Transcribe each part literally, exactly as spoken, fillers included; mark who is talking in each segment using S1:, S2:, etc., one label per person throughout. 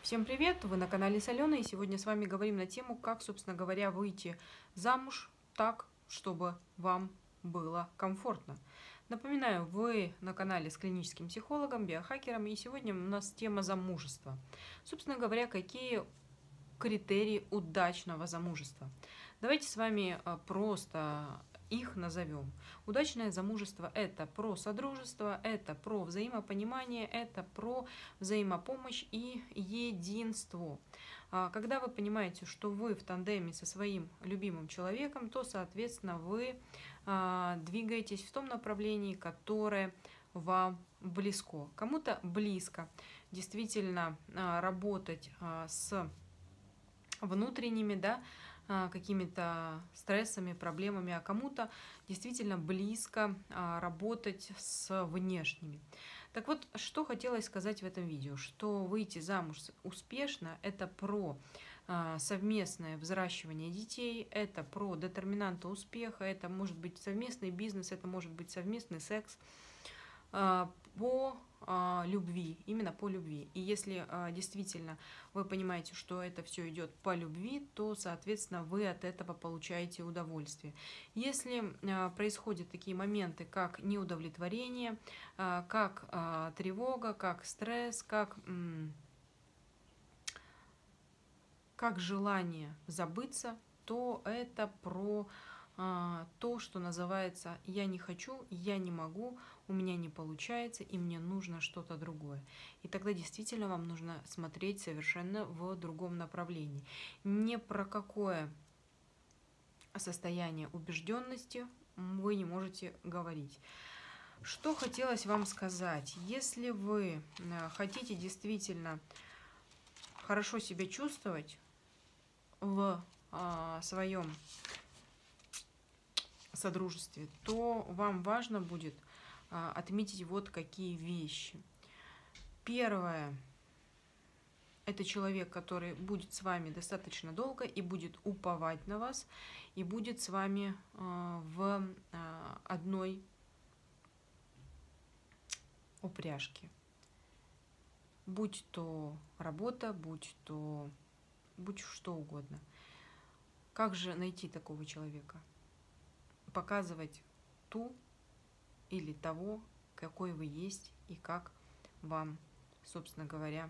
S1: Всем привет! Вы на канале с Аленой, и сегодня с вами говорим на тему, как, собственно говоря, выйти замуж так, чтобы вам было комфортно. Напоминаю, вы на канале с клиническим психологом, биохакером, и сегодня у нас тема замужества. Собственно говоря, какие критерии удачного замужества. Давайте с вами просто их назовем. Удачное замужество – это про содружество, это про взаимопонимание, это про взаимопомощь и единство. Когда вы понимаете, что вы в тандеме со своим любимым человеком, то, соответственно, вы двигаетесь в том направлении, которое вам близко. Кому-то близко действительно работать с внутренними, да, какими-то стрессами, проблемами, а кому-то действительно близко работать с внешними. Так вот, что хотелось сказать в этом видео, что выйти замуж успешно – это про совместное взращивание детей, это про детерминанта успеха, это может быть совместный бизнес, это может быть совместный секс по любви, именно по любви. И если действительно вы понимаете, что это все идет по любви, то, соответственно, вы от этого получаете удовольствие. Если происходят такие моменты, как неудовлетворение, как тревога, как стресс, как, как желание забыться, то это про то, что называется «я не хочу, я не могу, у меня не получается, и мне нужно что-то другое». И тогда действительно вам нужно смотреть совершенно в другом направлении. Ни про какое состояние убежденности вы не можете говорить. Что хотелось вам сказать? Если вы хотите действительно хорошо себя чувствовать в своем содружестве, то вам важно будет а, отметить вот какие вещи. Первое – это человек, который будет с вами достаточно долго и будет уповать на вас, и будет с вами а, в а, одной упряжке. Будь то работа, будь то будь что угодно. Как же найти такого человека? Показывать ту или того, какой вы есть и как вам, собственно говоря,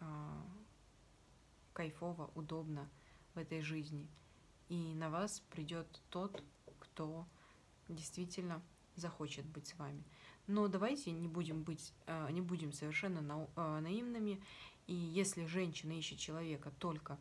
S1: кайфово, удобно в этой жизни. И на вас придет тот, кто действительно захочет быть с вами. Но давайте не будем быть, не будем совершенно наивными. И если женщина ищет человека только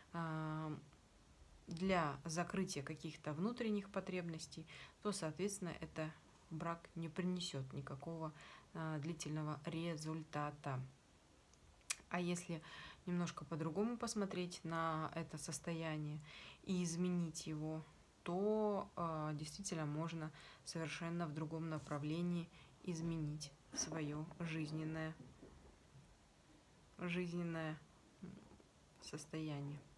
S1: для закрытия каких-то внутренних потребностей, то, соответственно, это брак не принесет никакого а, длительного результата. А если немножко по-другому посмотреть на это состояние и изменить его, то а, действительно можно совершенно в другом направлении изменить свое жизненное, жизненное состояние.